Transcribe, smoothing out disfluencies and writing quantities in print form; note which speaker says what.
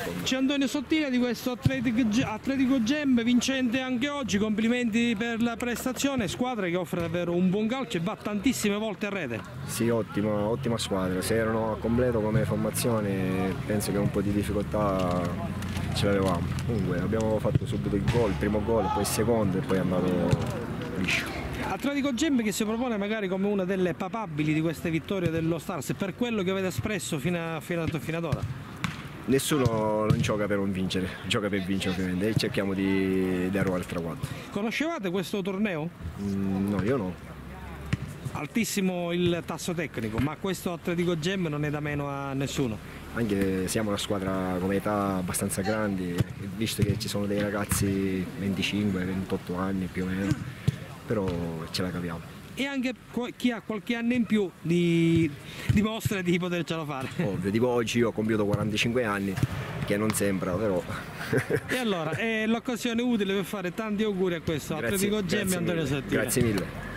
Speaker 1: C'è Antonio Sottile di questo Atletico Gem, vincente anche oggi, complimenti per la prestazione, squadra che offre davvero un buon calcio e va tantissime volte a rete.
Speaker 2: Sì, ottima squadra, se erano a completo come formazione penso che un po' di difficoltà ce l'avevamo. Comunque abbiamo fatto subito il gol, il primo gol, poi il secondo e poi è andato liscio.
Speaker 1: Atletico Gem che si propone magari come una delle papabili di queste vittorie dello Stars, per quello che avete espresso fino ad ora.
Speaker 2: Nessuno non gioca per non vincere, gioca per vincere ovviamente e cerchiamo di arrivare al traguardo.
Speaker 1: Conoscevate questo torneo?
Speaker 2: No, io no.
Speaker 1: Altissimo il tasso tecnico, ma questo Atletico Gem non è da meno a nessuno.
Speaker 2: Anche siamo una squadra come età abbastanza grandi, visto che ci sono dei ragazzi 25-28 anni più o meno, però ce la capiamo.
Speaker 1: E anche chi ha qualche anno in più dimostra di potercela fare.
Speaker 2: Ovvio, tipo oggi io ho compiuto 45 anni, che non sembra, però...
Speaker 1: E allora, è l'occasione utile per fare tanti auguri a questo Atletico Gem e Antonio Sottile.
Speaker 2: Grazie mille.